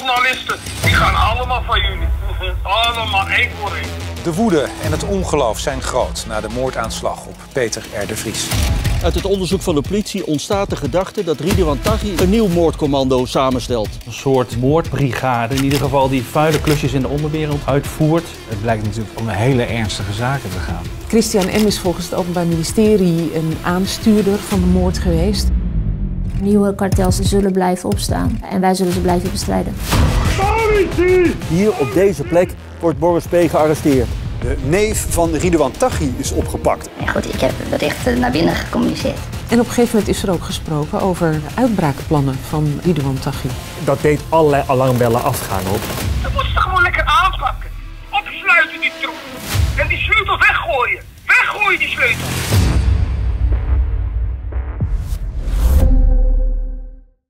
journalisten, die gaan allemaal van jullie. Allemaal één voor één. De woede en het ongeloof zijn groot na de moordaanslag op Peter R. de Vries. Uit het onderzoek van de politie ontstaat de gedachte dat Ridouan Taghi een nieuw moordcommando samenstelt. Een soort moordbrigade, in ieder geval die vuile klusjes in de onderwereld uitvoert. Het blijkt natuurlijk om een hele ernstige zaken te gaan. Christian M. is volgens het Openbaar Ministerie een aanstuurder van de moord geweest. Nieuwe kartels zullen blijven opstaan en wij zullen ze blijven bestrijden. Hier op deze plek wordt Boris P. gearresteerd. De neef van Ridouan Taghi is opgepakt. En goed, ik heb dat echt naar binnen gecommuniceerd. En op een gegeven moment is er ook gesproken over de uitbraakplannen van Ridouan Taghi. Dat deed allerlei alarmbellen afgaan op. Dat moet ze gewoon lekker aanpakken. Opsluiten die troep. En die sleutel weggooien. Weggooien die sleutel.